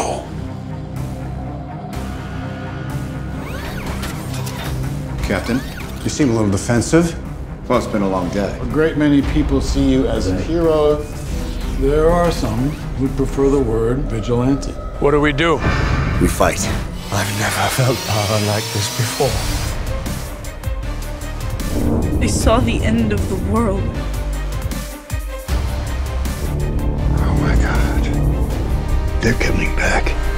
now. Captain, you seem a little defensive. Well, it's been a long day. A great many people see you as a hero. There are some who prefer the word vigilante. What do? We fight. I've never felt power like this before. I saw the end of the world. Oh my God. They're coming back.